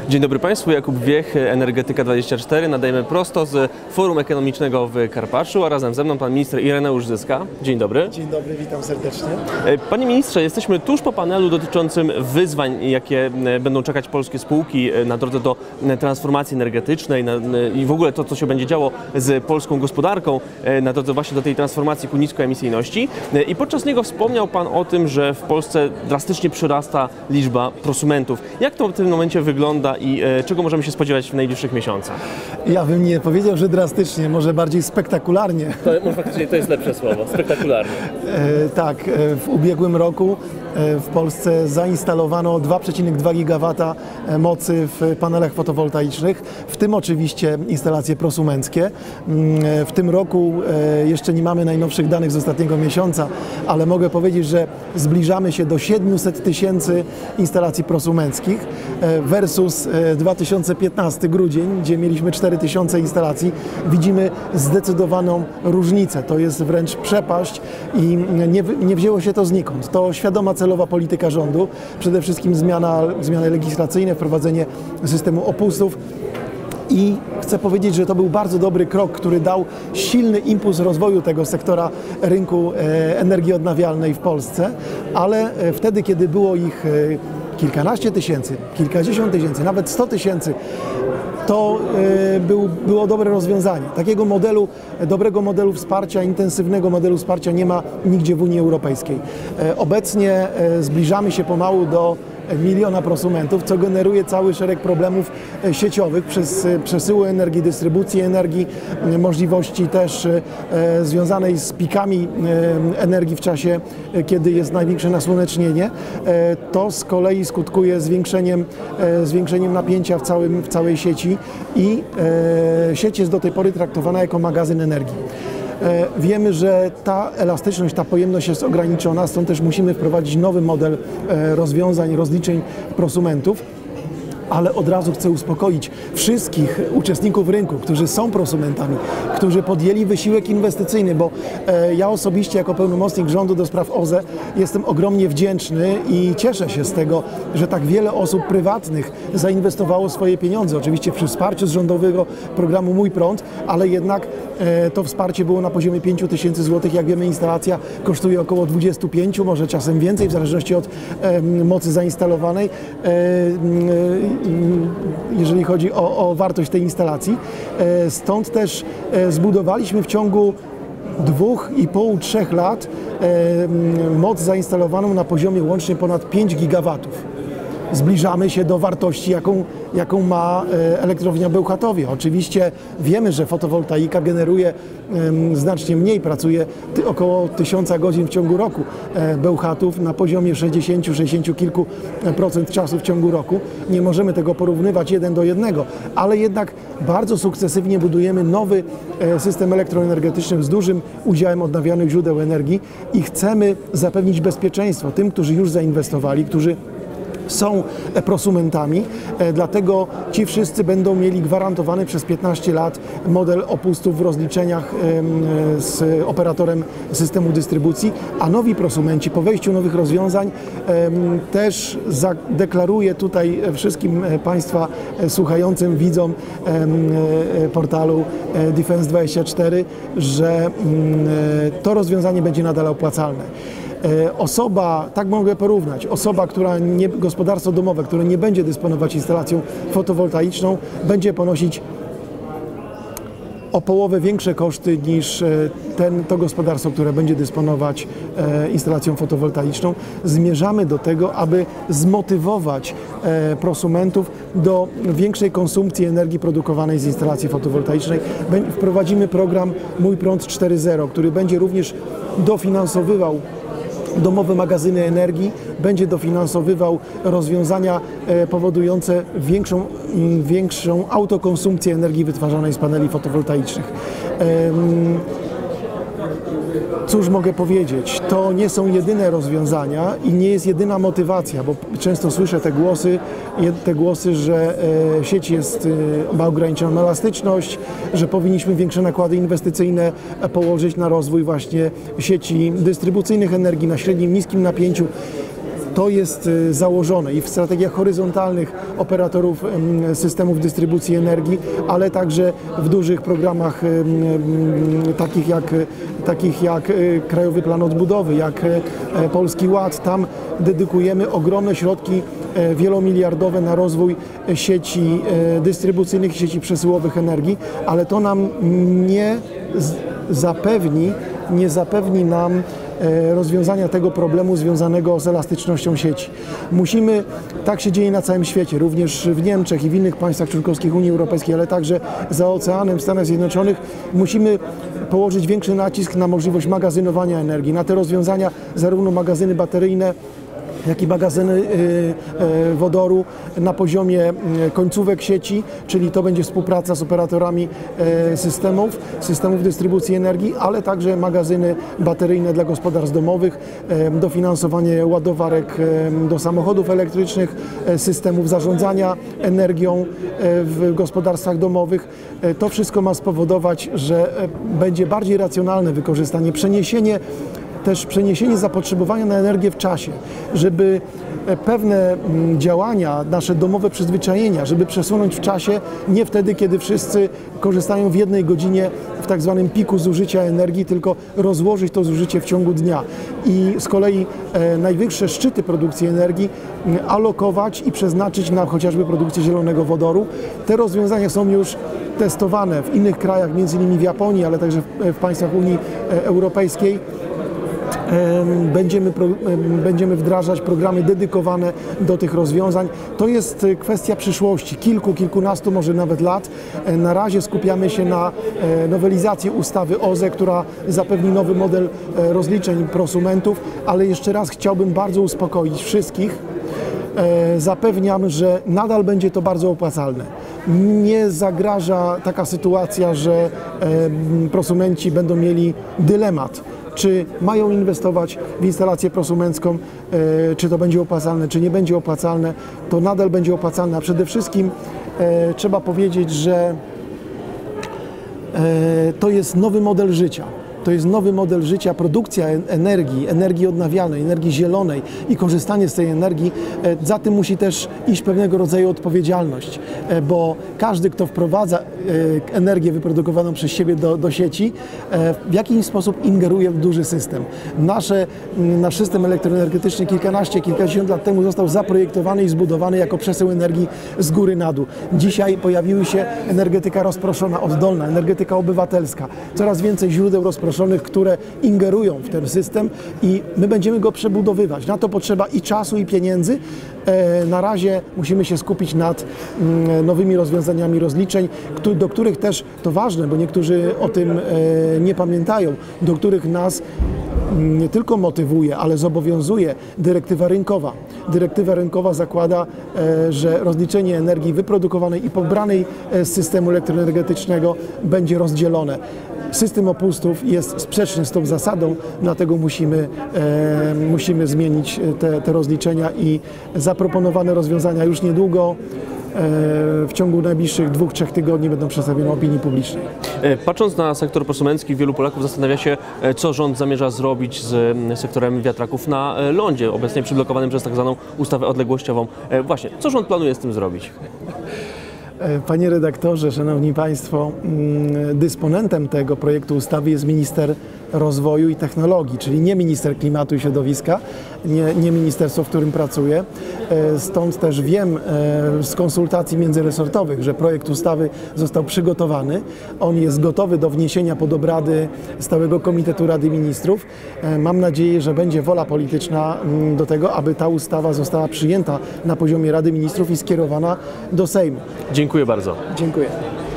Dzień dobry Państwu, Jakub Wiech, Energetyka24. Nadajemy prosto z Forum Ekonomicznego w Karpaczu, a razem ze mną pan minister Ireneusz Zyska. Dzień dobry. Dzień dobry, witam serdecznie. Panie ministrze, jesteśmy tuż po panelu dotyczącym wyzwań, jakie będą czekać polskie spółki na drodze do transformacji energetycznej i w ogóle to, co się będzie działo z polską gospodarką na drodze właśnie do tej transformacji ku niskoemisyjności. I podczas niego wspomniał pan o tym, że w Polsce drastycznie przyrasta liczba prosumentów. Jak to w tym momencie wygląda i czego możemy się spodziewać w najbliższych miesiącach? Ja bym nie powiedział, że drastycznie, może bardziej spektakularnie. Może faktycznie to jest lepsze słowo, spektakularnie. Tak, w ubiegłym roku w Polsce zainstalowano 2,2 gigawata mocy w panelach fotowoltaicznych, w tym oczywiście instalacje prosumenckie. W tym roku jeszcze nie mamy najnowszych danych z ostatniego miesiąca, ale mogę powiedzieć, że zbliżamy się do 700 tysięcy instalacji prosumenckich versus 2015 grudzień, gdzie mieliśmy 4000 instalacji. Widzimy zdecydowaną różnicę. To jest wręcz przepaść i nie wzięło się to znikąd. To świadoma celowa polityka rządu, przede wszystkim zmiany legislacyjne, wprowadzenie systemu opustów. I chcę powiedzieć, że to był bardzo dobry krok, który dał silny impuls rozwoju tego sektora rynku energii odnawialnej w Polsce, ale wtedy, kiedy było ich kilkanaście tysięcy, kilkadziesiąt tysięcy, nawet 100 tysięcy, to było dobre rozwiązanie. Takiego dobrego modelu wsparcia, intensywnego modelu wsparcia nie ma nigdzie w Unii Europejskiej. Obecnie zbliżamy się pomału do 1 miliona prosumentów, co generuje cały szereg problemów sieciowych przez przesyły energii, dystrybucji energii, możliwości też związanej z pikami energii w czasie, kiedy jest największe nasłonecznienie. To z kolei skutkuje zwiększeniem napięcia w całej sieci i sieć jest do tej pory traktowana jako magazyn energii. Wiemy, że ta elastyczność, ta pojemność jest ograniczona, stąd też musimy wprowadzić nowy model rozwiązań, rozliczeń prosumentów. Ale od razu chcę uspokoić wszystkich uczestników rynku, którzy są prosumentami, którzy podjęli wysiłek inwestycyjny, bo ja osobiście jako pełnomocnik rządu do spraw OZE jestem ogromnie wdzięczny i cieszę się z tego, że tak wiele osób prywatnych zainwestowało swoje pieniądze. Oczywiście przy wsparciu z rządowego programu Mój Prąd, ale jednak to wsparcie było na poziomie 5 tysięcy złotych. Jak wiemy, instalacja kosztuje około 25, może czasem więcej, w zależności od mocy zainstalowanej. Jeżeli chodzi o wartość tej instalacji. Stąd też zbudowaliśmy w ciągu 2,5–3 lat moc zainstalowaną na poziomie łącznie ponad 5 gigawatów. Zbliżamy się do wartości, jaką ma elektrownia Bełchatowie. Oczywiście wiemy, że fotowoltaika generuje znacznie mniej, pracuje około 1000 godzin w ciągu roku. Bełchatów na poziomie 60 kilku procent czasu w ciągu roku. Nie możemy tego porównywać 1 do 1, ale jednak bardzo sukcesywnie budujemy nowy system elektroenergetyczny z dużym udziałem odnawialnych źródeł energii i chcemy zapewnić bezpieczeństwo tym, którzy już zainwestowali, którzy są prosumentami, dlatego ci wszyscy będą mieli gwarantowany przez 15 lat model opustów w rozliczeniach z operatorem systemu dystrybucji, a nowi prosumenci po wejściu nowych rozwiązań też zadeklaruję tutaj wszystkim Państwa słuchającym, widzom portalu Defense24, że to rozwiązanie będzie nadal opłacalne. Tak mogę porównać, gospodarstwo domowe, które nie będzie dysponować instalacją fotowoltaiczną, będzie ponosić o połowę większe koszty niż to gospodarstwo, które będzie dysponować instalacją fotowoltaiczną. Zmierzamy do tego, aby zmotywować prosumentów do większej konsumpcji energii produkowanej z instalacji fotowoltaicznej. Wprowadzimy program Mój Prąd 4.0, który będzie również dofinansowywał domowe magazyny energii, będzie dofinansowywał rozwiązania powodujące większą autokonsumpcję energii wytwarzanej z paneli fotowoltaicznych. Cóż mogę powiedzieć? To nie są jedyne rozwiązania i nie jest jedyna motywacja, bo często słyszę te głosy, że sieć ma ograniczoną elastyczność, że powinniśmy większe nakłady inwestycyjne położyć na rozwój właśnie sieci dystrybucyjnych energii na średnim, niskim napięciu. To jest założone i w strategiach horyzontalnych operatorów systemów dystrybucji energii, ale także w dużych programach takich jak Krajowy Plan Odbudowy, jak Polski Ład. Tam dedykujemy ogromne środki wielomiliardowe na rozwój sieci dystrybucyjnych, sieci przesyłowych energii, ale to nam nie zapewni nam rozwiązania tego problemu związanego z elastycznością sieci. Tak się dzieje na całym świecie, również w Niemczech i w innych państwach członkowskich Unii Europejskiej, ale także za oceanem w Stanach Zjednoczonych. Musimy położyć większy nacisk na możliwość magazynowania energii, na te rozwiązania, zarówno magazyny bateryjne, jak i magazyny wodoru na poziomie końcówek sieci, czyli to będzie współpraca z operatorami systemów dystrybucji energii, ale także magazyny bateryjne dla gospodarstw domowych, dofinansowanie ładowarek do samochodów elektrycznych, systemów zarządzania energią w gospodarstwach domowych. To wszystko ma spowodować, że będzie bardziej racjonalne wykorzystanie, przeniesienie zapotrzebowania na energię w czasie, żeby pewne działania, nasze domowe przyzwyczajenia, żeby przesunąć w czasie, nie wtedy, kiedy wszyscy korzystają w jednej godzinie w tak zwanym piku zużycia energii, tylko rozłożyć to zużycie w ciągu dnia i z kolei najwyższe szczyty produkcji energii alokować i przeznaczyć na chociażby produkcję zielonego wodoru. Te rozwiązania są już testowane w innych krajach, między innymi w Japonii, ale także w państwach Unii Europejskiej. Będziemy wdrażać programy dedykowane do tych rozwiązań. To jest kwestia przyszłości, kilkunastu, może nawet lat. Na razie skupiamy się na nowelizacji ustawy OZE, która zapewni nowy model rozliczeń prosumentów, ale jeszcze raz chciałbym bardzo uspokoić wszystkich. Zapewniam, że nadal będzie to bardzo opłacalne. Nie zagraża taka sytuacja, że prosumenci będą mieli dylemat, czy mają inwestować w instalację prosumencką, czy to będzie opłacalne, czy nie będzie opłacalne. To nadal będzie opłacalne, a przede wszystkim trzeba powiedzieć, że to jest nowy model życia. To jest nowy model życia, produkcja energii odnawialnej, energii zielonej i korzystanie z tej energii. Za tym musi też iść pewnego rodzaju odpowiedzialność, bo każdy, kto wprowadza energię wyprodukowaną przez siebie do sieci, w jakiś sposób ingeruje w duży system. Nasz system elektroenergetyczny kilkadziesiąt lat temu został zaprojektowany i zbudowany jako przesył energii z góry na dół. Dzisiaj pojawiły się energetyka rozproszona, oddolna, energetyka obywatelska, coraz więcej źródeł rozproszonych, które ingerują w ten system i my będziemy go przebudowywać. Na to potrzeba i czasu, i pieniędzy. Na razie musimy się skupić nad nowymi rozwiązaniami rozliczeń, do których też, to ważne, bo niektórzy o tym nie pamiętają, do których nas nie tylko motywuje, ale zobowiązuje dyrektywa rynkowa. Dyrektywa rynkowa zakłada, że rozliczenie energii wyprodukowanej i pobranej z systemu elektroenergetycznego będzie rozdzielone. System opustów jest sprzeczny z tą zasadą, dlatego musimy zmienić te rozliczenia i zaproponowane rozwiązania już niedługo, w ciągu najbliższych 2-3 tygodni będą przedstawione opinii publicznej. Patrząc na sektor prosumencki, wielu Polaków zastanawia się, co rząd zamierza zrobić z sektorem wiatraków na lądzie, obecnie przyblokowanym przez tak zwaną ustawę odległościową. Właśnie, co rząd planuje z tym zrobić? Panie redaktorze, szanowni państwo, dysponentem tego projektu ustawy jest minister rozwoju i technologii, czyli nie minister klimatu i środowiska, nie ministerstwo, w którym pracuję. Stąd też wiem z konsultacji międzyresortowych, że projekt ustawy został przygotowany. On jest gotowy do wniesienia pod obrady Stałego Komitetu Rady Ministrów. Mam nadzieję, że będzie wola polityczna do tego, aby ta ustawa została przyjęta na poziomie Rady Ministrów i skierowana do Sejmu. Dziękuję bardzo. Dziękuję.